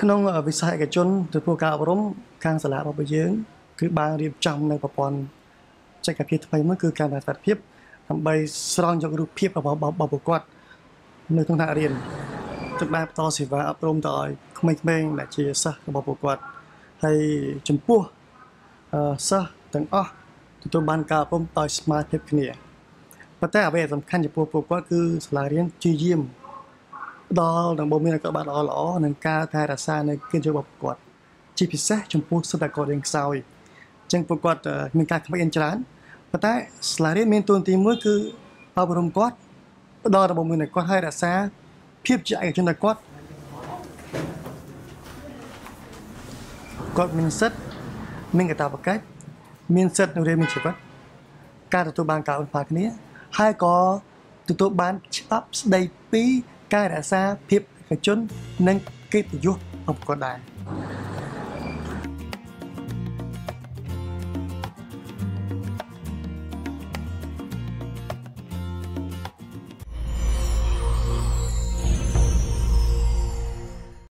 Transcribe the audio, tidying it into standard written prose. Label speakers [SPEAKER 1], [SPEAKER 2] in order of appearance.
[SPEAKER 1] ក្នុងវិស័យឯកជនទទួលការអប់រំខាងសាលារបស់យើងគឺបានរៀបចំនៅប្រព័ន្ធបច្ចេកវិទ្យាថ្មីមួយគឺការតាមសាស្ត្រភាពដើម្បីស្រង់យករូបភាពរបស់ពួកគាត់នៅក្នុងថ្នាក់រៀនទឹកបានបន្តសេវាអប់រំទៅឲ្យក្មេងៗដែលជាសិស្សរបស់ពួកគាត់ហើយចំពោះសិស្សទាំងអស់ទទួលបានការអប់រំដោយស្មារតីគ្នាប៉ុន្តែអ្វីដែលសំខាន់ចំពោះពួកគាត់គឺសាលារៀនជាយាមដល់ដំបូងមានក៏បានល្អនឹងការថែរក្សានៅកិត្តិយសរបស់ពួកគាត់ជាពិសេសចំពោះសិស្សដែលគាត់រៀនខ្សោយអញ្ចឹងពួកគាត់មានការខ្វែងច្រើនប៉ុន្តែសាលារៀនមានតួនាទីមួយគឺអប់រំគាត់ផ្ដល់ដំបូងមានគាត់ឲ្យរក្សាភាពជាឯកជនរបស់គាត់មានសិទ្ធិមានកាតព្វកិច្ចមានសិទ្ធិនៅរៀនមានជីវិតការទទួលបានការអនុវត្តគ្នាហើយក៏ទទួលបានច្បាប់ស្ដីពីការរក្សាភាពឯកជននិងកិត្តិយសរបស់គាត់ដែរ